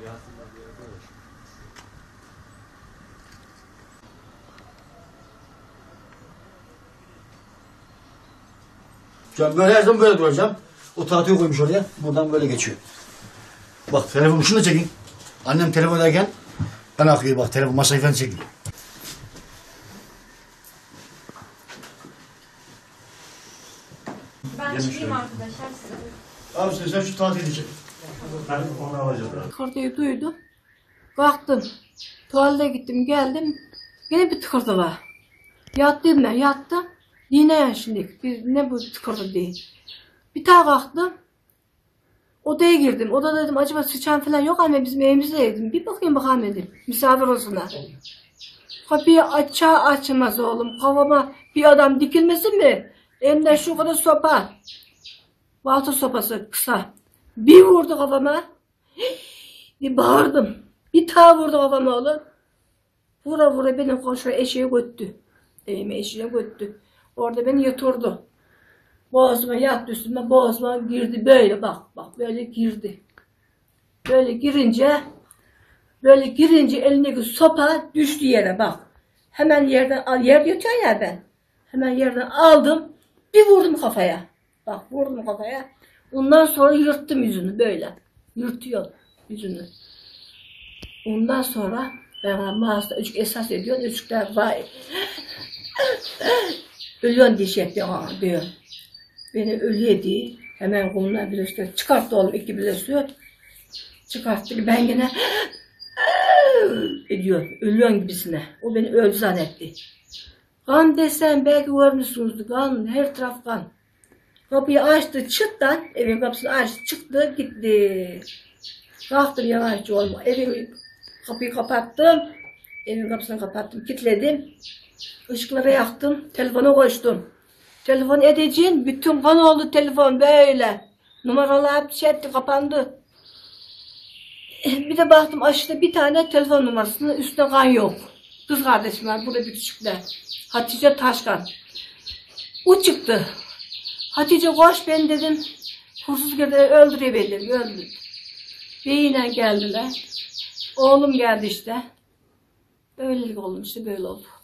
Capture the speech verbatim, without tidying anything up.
Ben böyle her zaman böyle duracağım. O tahtayı koymuş oraya. Buradan böyle geçiyor. Bak telefonu şunu da çekin. Annem telefon ederken ben akıyor bak telefon masayı falan çekin. Ben çıkayım arkadaşlar size. Abi sen, sen şu tahtayı çek. Ben onu alacağım. Tıkırtıyı duydum. Kalktım. Tuvalete gittim geldim. Yine bir tıkırtı var. Yattım ben yattım. Yine yani şimdi. Bir, ne bu tıkırtı değil. Bir daha kalktım. Odaya girdim. Odada dedim acaba sıçan falan yok ama bizim evimizde dedim. Bir bakayım bakalım dedim. Misafir olsunlar. Kapıyı açar açmaz oğlum. Kafama bir adam dikilmesin mi? Elimde şu kadar sopa. Balta sopası kısa. Bir vurdu kafama. Bir bağırdım. Bir daha vurdu kafama oğlum. Vura vura beni koşu eşeğe götürdü. Evime eşeğe götürdü. Orada beni yatırdı. Boğazıma yattı üstüme. Boğazıma girdi böyle bak. Bak böyle girdi. Böyle girince böyle girince elindeki sopa düştü yere bak. Hemen yerden al. Yer yatıyor ya ben. Hemen yerden aldım. Bir vurdum kafaya. Bak vurdum kafaya. Ondan sonra yırttım yüzünü böyle. Yırtıyor yüzünü. Ondan sonra ben mağazada üç esas ediyorum. Üçükler vay. Ölüyorsun diye şey yapıyor diyor. Beni ölüye değil. Hemen koluna bilirsin. Çıkarttı oğlum iki bilirsin. Çıkarttı. Ben yine ediyor. Ölüyorsun gibisine. O beni öldü zannetti. Kan desem belki görmüşsünüzdür. Kan her taraf kan. Kapıyı açtı çıttan. Evin kapısını açtı çıktı gitti. Kalktım yavaşça olma. Evin kapıyı kapattım. Evin kapısını kapattım. Kilitledim. Işıkları yaktım. Telefona koştum. Telefon edeceğim. Bütün kan oldu telefon böyle. Numaralar şey etti kapandı. Bir de baktım aşağıda bir tane telefon numarasının üstüne kan yok. Kız kardeşim var burada bir küçükler. Hatice Taşkan. O çıktı. Hatice koş ben dedim. Hursuz girdi öldürüyor beni dedim. Öldür. Beyine geldiler. Oğlum geldi işte. Böylelik oldu işte böyle oldu.